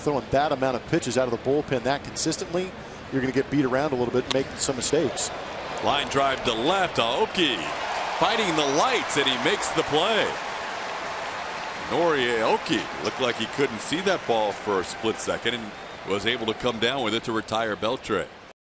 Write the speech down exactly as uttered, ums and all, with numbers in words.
throwing that amount of pitches out of the bullpen that consistently, you're going to get beat around a little bit and make some mistakes. Line drive to left. Aoki fighting the lights, and he makes the play. Norichika Aoki looked like he couldn't see that ball for a split second and was able to come down with it to retire Beltre.